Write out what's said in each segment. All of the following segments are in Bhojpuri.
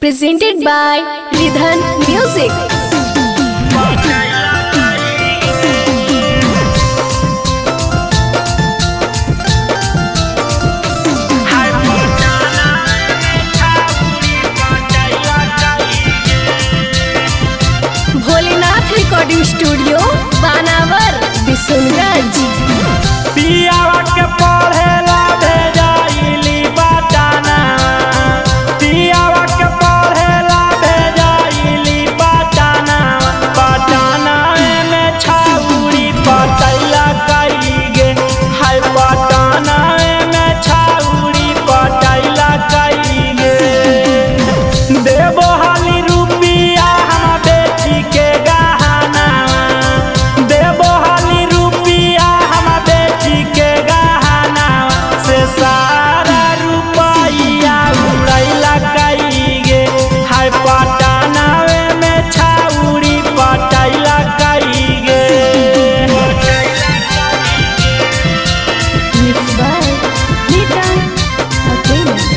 presented by Ridhan Music. Bholenath recording studio बानावर बिशुनगंज। पियावा के पढ़ेला भेजाइली पटना, पियावा के पढ़ेला भेजाइली पटना, पटना में छाउरी पटैला कई गे, हाय पटना में छाउरी पटैला कई गे। देबो हाली रुपिया हम बेची के गहना, देबो हाली रुपिया हम बेची के गहना, से सारा रुपया उड़ैला कई गे, हाय पटना में छाउरी पटैला कई गे। Mixed by Ridhan Music.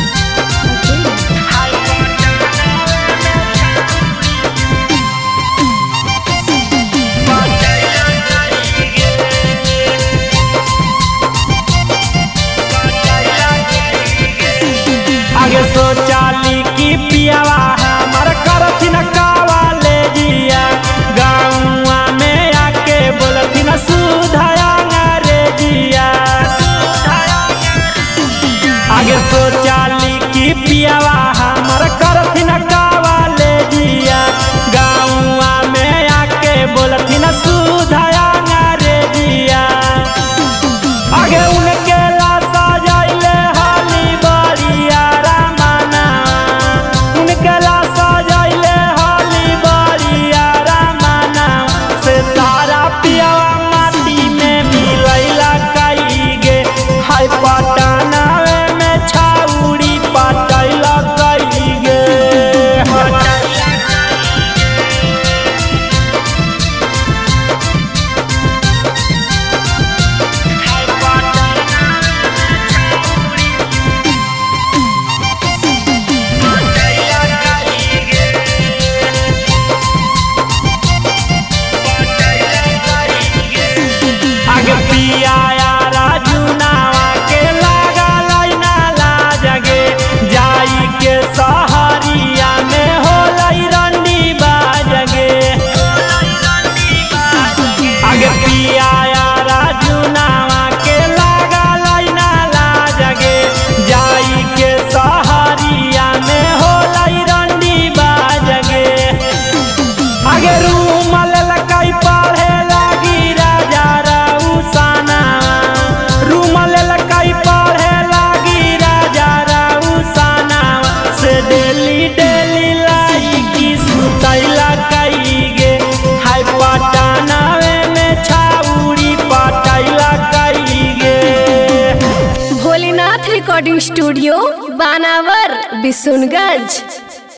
आगे सोचाली की पियावा हमार करथिन कावाले जिया, गाँवा में आके बोलथिन सुधाया अंग्रेजिया। आगे सोचाली की पियावा हमार करथिन कावाले जिया, गाँवा में आके बोलथिन सुधाया अंग्रेजिया। आगे उनके ला सजाइले हाली बड़िया रामाना, उनके ला सजाइले हाली बड़िया रामाना, से सारा पियावा माटी में मिलैला कई गे, हाय पटना में छाउरी पटैला कई गे। आगे पियाया राजू नावा के लागा लाइना लाजगे, जाई के सहरिया में होलई रंडी बाजगे। आगे पियाया राजू नावा के लागा लाइना लाजगे, जाई के सहरिया में होलई रंडी बाजगे। आगे रूमल लकाई पढ़े लागी राजा राउसाना, रूमल लकाई पढ़े लागी राजा राउसाना, से डेली डेली लाई की सुतैला कई गे, हाय पटना में छाउरी पटैला कई गे। भोलेनाथ रिकॉर्डिंग स्टूडियो बानावर बिशुनगंज।